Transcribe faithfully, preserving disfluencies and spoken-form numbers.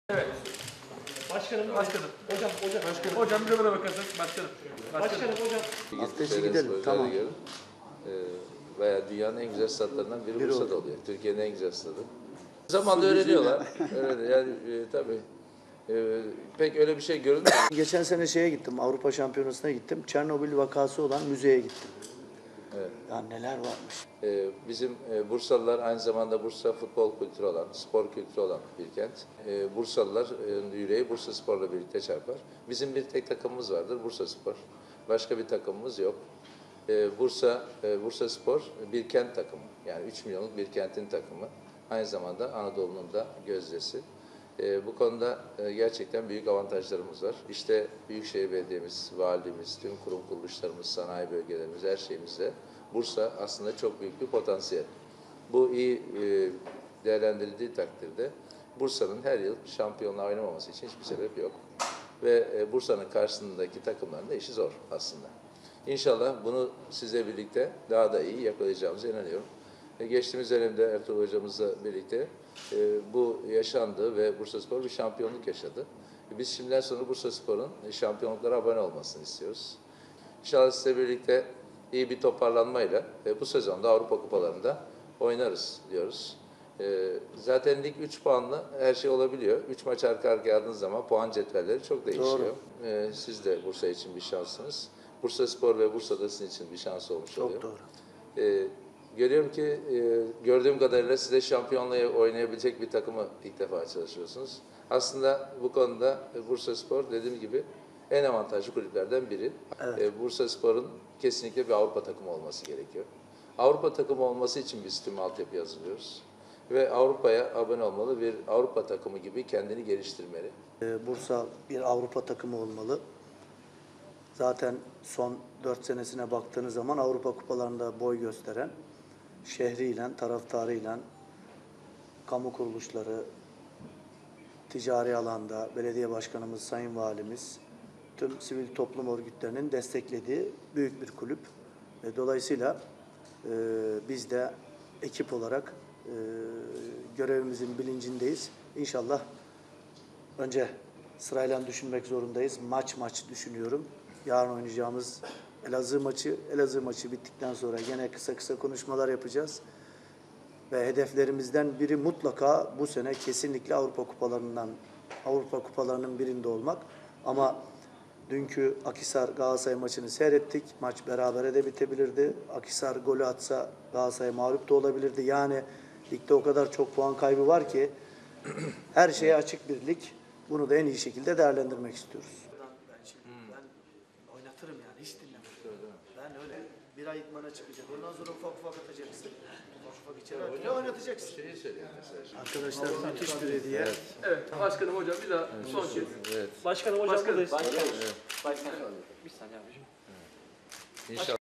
Evet. Başkanım, Başkanım. hocam, hocam. Başkanım. Hocam bir de bana bakarsanız. Başkanım. Başkanım, hocam. Haftası gidelim, tamam. Göre, e, veya dünyanın en güzel statlarından biri, biri Bursa'da oluyor. Türkiye'nin en güzel stadı. Zamanla öğreniyorlar. Öyle yani e, tabii. E, pek öyle bir şey görülmüyor. Geçen sene şeye gittim, Avrupa Şampiyonası'na gittim. Çernobil vakası olan müzeye gittim. Evet. Ya neler varmış. Ee, bizim e, Bursalılar aynı zamanda Bursa futbol kültürü olan, spor kültürü olan bir kent. Ee, Bursalılar e, yüreği Bursa Spor'la birlikte çarpar. Bizim bir tek takımımız vardır, Bursa Spor. Başka bir takımımız yok. Ee, Bursa e, Bursa Spor bir kent takımı. Yani üç milyonluk bir kentin takımı. Aynı zamanda Anadolu'nun da gözdesi. Ee, bu konuda e, gerçekten büyük avantajlarımız var. İşte Büyükşehir Belediye'miz, valimiz, tüm kurum kuruluşlarımız, sanayi bölgelerimiz, her şeyimizle Bursa aslında çok büyük bir potansiyel. Bu iyi e, değerlendirildiği takdirde Bursa'nın her yıl şampiyonluğa oynamaması için hiçbir sebep yok. Ve e, Bursa'nın karşısındaki takımların da işi zor aslında. İnşallah bunu sizle birlikte daha da iyi yakalayacağımıza inanıyorum. E, geçtiğimiz dönemde Ertuğrul Hocamızla birlikte e, bu yaşandı ve Bursaspor bir şampiyonluk yaşadı. E, biz şimdiden sonra Bursaspor'un şampiyonluklara abone olmasını istiyoruz. İnşallah sizle birlikte iyi bir toparlanmayla e, bu sezonda Avrupa Kupalarında oynarız diyoruz. E, zaten lig üç puanlı her şey olabiliyor. üç maç arka arkaya aldığınız zaman puan cetvelleri çok değişiyor. E, siz de Bursa için bir şanssınız. Bursaspor ve Bursa'da sizin için bir şans olmuş Çok oluyor. doğru. E, görüyorum ki e, gördüğüm kadarıyla siz de şampiyonluğa oynayabilecek bir takımı ilk defa çalışıyorsunuz. Aslında bu konuda e, Bursaspor dediğim gibi en avantajlı kulüplerden biri. Evet. E, Bursaspor'un kesinlikle bir Avrupa takımı olması gerekiyor. Avrupa takımı olması için biz tüm altyapı hazırlıyoruz. Ve Avrupa'ya abone olmalı, bir Avrupa takımı gibi kendini geliştirmeli. Ee, Bursa bir Avrupa takımı olmalı. Zaten son dört senesine baktığınız zaman Avrupa kupalarında boy gösteren, şehriyle, taraftarıyla, kamu kuruluşları, ticari alanda, belediye başkanımız, sayın valimiz, tüm sivil toplum örgütlerinin desteklediği büyük bir kulüp. E, dolayısıyla e, biz de ekip olarak e, görevimizin bilincindeyiz. İnşallah önce sırayla düşünmek zorundayız. Maç maç düşünüyorum. Yarın oynayacağımız Elazığ maçı, Elazığ maçı bittikten sonra gene kısa kısa konuşmalar yapacağız. Ve hedeflerimizden biri mutlaka bu sene kesinlikle Avrupa kupalarından, Avrupa kupalarının birinde olmak. Ama dünkü Akhisar Galatasaray maçını seyrettik. Maç berabere de bitebilirdi. Akhisar golü atsa Galatasaray mağlup da olabilirdi. Yani ligde o kadar çok puan kaybı var ki her şeye açık bir lig. Bunu da en iyi şekilde değerlendirmek istiyoruz. Ben şimdi ben oynatırım yani hiç dinlemem. Ben öyle bir ay idmana çıkacak. Ondan sonra ufak ufak atacaksın. Ufak ufak içeri atınca oynatacaksın. Arkadaşlar müthiş bir hediye. Evet. Evet, başkanım, hocam bir daha son kez. Evet. Başkanım, hocam Başkanım, buradayız. başkanım. Başkanım. Bir saniye abicim. İnşallah.